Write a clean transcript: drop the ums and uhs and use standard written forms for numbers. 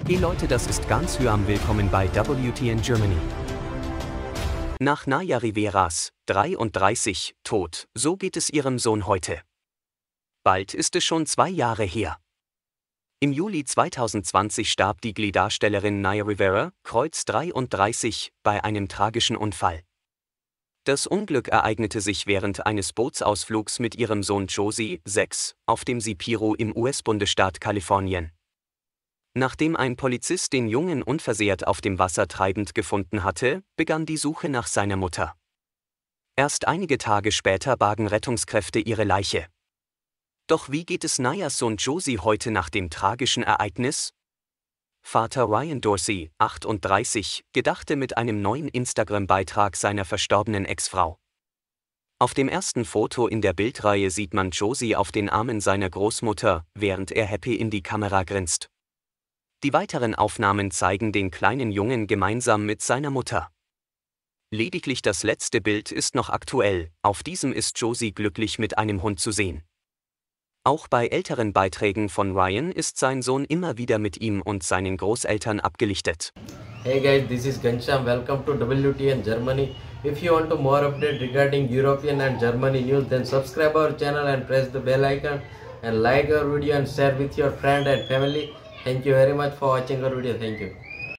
Hey Leute, das ist ganz Hyam, willkommen bei WTN Germany. Nach Naya Riveras, 33, tot, so geht es ihrem Sohn heute. Bald ist es schon 2 Jahre her. Im Juli 2020 starb die Glee-Darstellerin Naya Rivera, Kreuz 33, bei einem tragischen Unfall. Das Unglück ereignete sich während eines Bootsausflugs mit ihrem Sohn Josie, 6, auf dem Cipiro im US-Bundesstaat Kalifornien. Nachdem ein Polizist den Jungen unversehrt auf dem Wasser treibend gefunden hatte, begann die Suche nach seiner Mutter. Erst einige Tage später bargen Rettungskräfte ihre Leiche. Doch wie geht es Nayas Sohn Josie heute nach dem tragischen Ereignis? Vater Ryan Dorsey, 38, gedachte mit einem neuen Instagram-Beitrag seiner verstorbenen Ex-Frau. Auf dem ersten Foto in der Bildreihe sieht man Josie auf den Armen seiner Großmutter, während er happy in die Kamera grinst. Die weiteren Aufnahmen zeigen den kleinen Jungen gemeinsam mit seiner Mutter. Lediglich das letzte Bild ist noch aktuell, auf diesem ist Josie glücklich mit einem Hund zu sehen. Auch bei älteren Beiträgen von Ryan ist sein Sohn immer wieder mit ihm und seinen Großeltern abgelichtet. Hey guys, this is Gansham. Welcome to WTN Germany. If you want to more update regarding European and Germany news, then subscribe our channel and press the bell icon and like our video and share with your friend and family. Thank you very much for watching our video. Thank you.